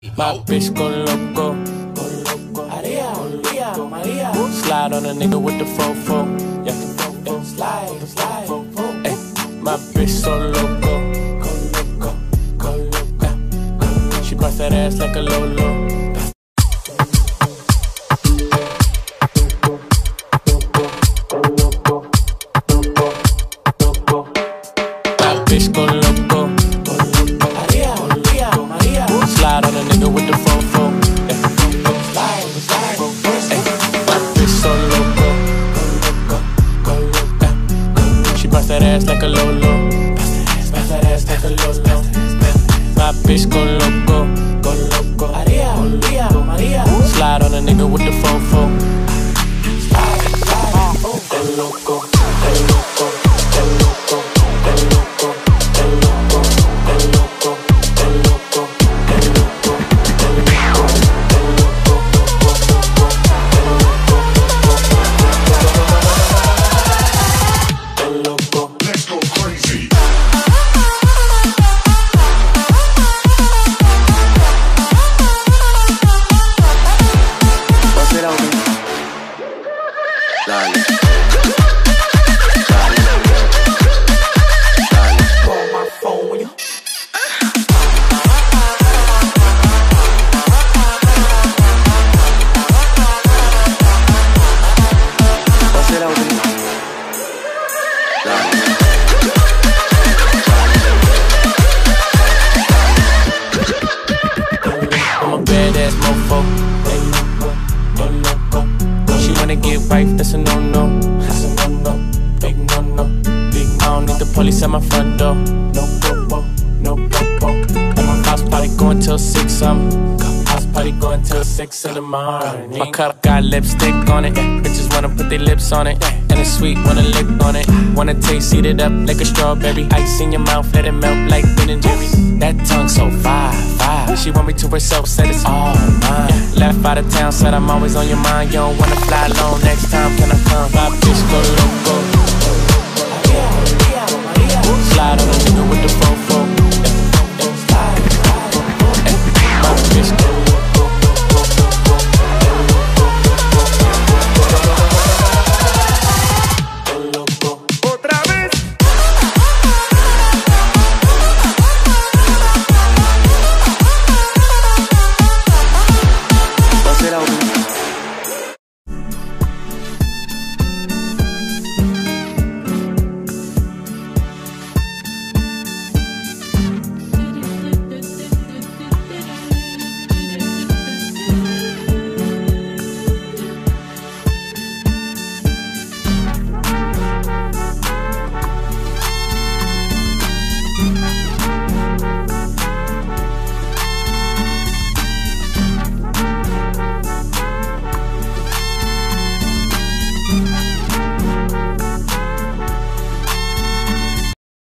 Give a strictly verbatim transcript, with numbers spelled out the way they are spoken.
My bitch go loco, go loco, Maria, Maria, Maria. Slide on a nigga with the fofo, yeah, yeah. Slide, slide, ay. My bitch so loco, go loco, go loco. She bust that ass like a lolo. My bitch go loco, go loco, Maria, Maria, Maria. Slide on a nigga with the fofo, yeah. Slide, slide, ay. My bitch so loco, go loco, go loco. She bust that ass like a lolo, bust that ass like a lolo. My bitch go loco, go loco, Maria, Maria, Maria. Slide on a nigga with the fofo, slide, slide, go loco, go loco, go loco, go loco, go loco, go loco, go loco, go loco, go loco. Let's go crazy. Bust it open. Dale. Call my phone when you. Bust it open. Dale. I'm a badass mofo. Hey, go loco. She wanna get wife, that's a no-no. That's a no-no, big no-no. Big, I don't need the police at my front door. No popo, no popo. And my house party going till six, um house party going till six in the morning. My cup got lipstick on it, yeah. Bitches wanna put their lips on it, yeah. And it's sweet, wanna lick on it. Wanna taste, eat it up like a strawberry. Ice in your mouth, let it melt like Ben and Jerry's. That tongue so fire, fire. She want me to herself, said it's all mine, yeah. Left out of town, said I'm always on your mind. You don't wanna fly alone, next time can I come? My bitch go loco, slide on a nigga with the